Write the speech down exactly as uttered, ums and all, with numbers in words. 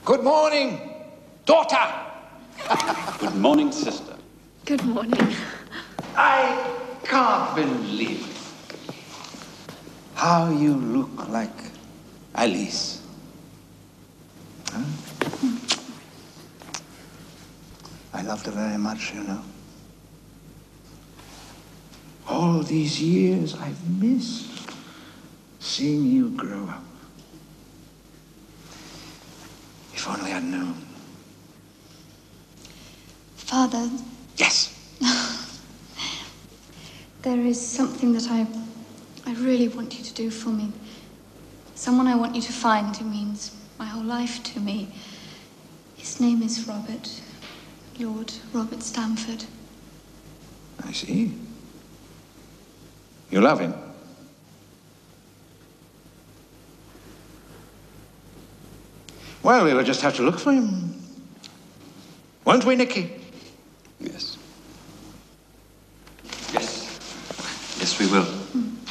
Good morning, daughter. Good morning, sister. Good morning. I can't believe it. How you look like Alice. Huh? I loved her very much, you know. All these years I've missed seeing you grow up. If only I'd known. Father. Yes. There is something that I, I really want you to do for me. Someone I want you to find who means my whole life to me. His name is Robert. Lord Robert Stamford. I see. You love him? Well, we'll just have to look for him. Won't we, Nicky? Yes. Yes. Yes, we will. Mm.